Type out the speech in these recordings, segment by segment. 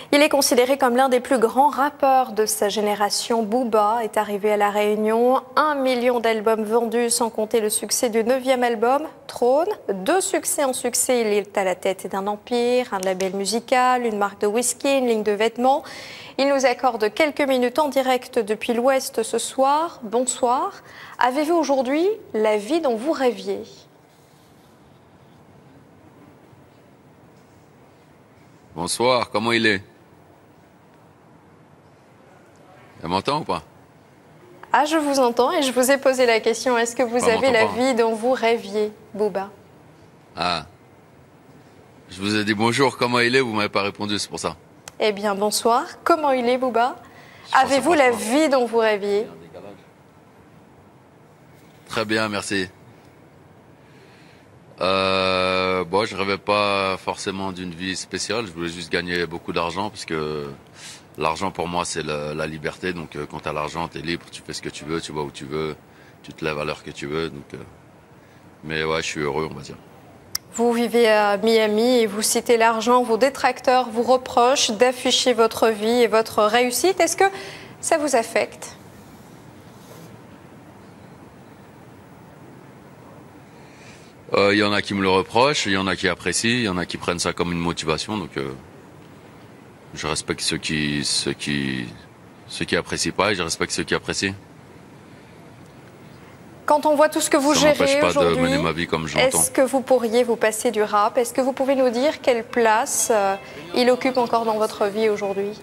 Il est considéré comme l'un des plus grands rappeurs de sa génération. Booba est arrivé à La Réunion. 1 million d'albums vendus, sans compter le succès du 9e album, Trône. De succès en succès, il est à la tête d'un empire, un label musical, une marque de whisky, une ligne de vêtements. Il nous accorde quelques minutes en direct depuis l'Ouest ce soir. Bonsoir. Avez-vous aujourd'hui la vie dont vous rêviez ? Bonsoir, comment il est? Elle m'entend ou pas? Ah, je vous entends et je vous ai posé la question. Est-ce que vous avez la vie dont vous rêviez, Booba? Ah. Je vous ai dit bonjour, comment il est? Vous m'avez pas répondu, c'est pour ça. Eh bien, bonsoir. Comment il est, Booba? Avez-vous la vie dont vous rêviez? Très bien, merci. Bon, je rêvais pas forcément d'une vie spéciale. Je voulais juste gagner beaucoup d'argent parce que l'argent pour moi c'est la liberté. Donc quand tu as l'argent, tu es libre, tu fais ce que tu veux, tu vas où tu veux, tu te lèves à l'heure que tu veux. Donc, mais ouais, je suis heureux, on va dire. Vous vivez à Miami et vous citez l'argent. Vos détracteurs vous reprochent d'afficher votre vie et votre réussite. Est-ce que ça vous affecte ? Il y en a qui me le reprochent, il y en a qui apprécient, il y en a qui prennent ça comme une motivation. Donc je respecte ceux qui apprécient pas et je respecte ceux qui apprécient. Quand on voit tout ce que vous gérez aujourd'hui, de mener ma vie comme je l'entends. Est-ce que vous pourriez vous passer du rap? Est-ce que vous pouvez nous dire quelle place il occupe encore dans votre vie aujourd'hui?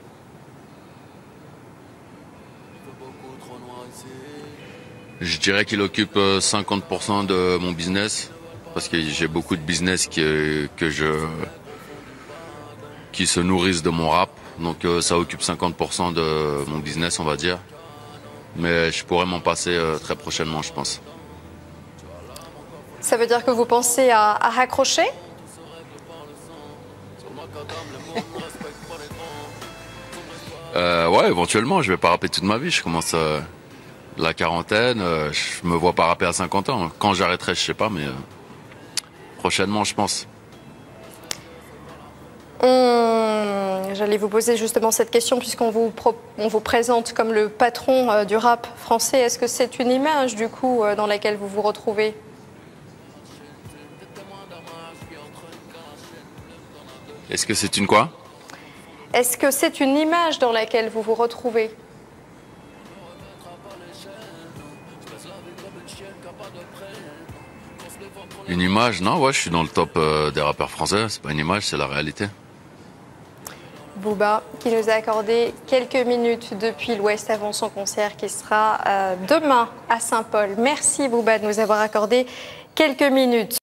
Je dirais qu'il occupe 50% de mon business parce que j'ai beaucoup de business qui se nourrissent de mon rap. Donc ça occupe 50% de mon business, on va dire. Mais je pourrais m'en passer très prochainement, je pense. Ça veut dire que vous pensez à raccrocher? Ouais, éventuellement, je vais pas rapper toute ma vie. Je commence la quarantaine, je me vois pas rapper à 50 ans. Quand j'arrêterai, je sais pas, mais prochainement, je pense. J'allais vous poser justement cette question puisqu'on vous présente comme le patron du rap français. Est-ce que c'est une image du coup dans laquelle vous vous retrouvez? Est-ce que c'est une quoi? Est-ce que c'est une image dans laquelle vous vous retrouvez? Une image? Non, ouais, je suis dans le top des rappeurs français. C'est pas une image, c'est la réalité. Booba, qui nous a accordé quelques minutes depuis l'Ouest avant son concert qui sera demain à Saint-Paul. Merci Booba de nous avoir accordé quelques minutes.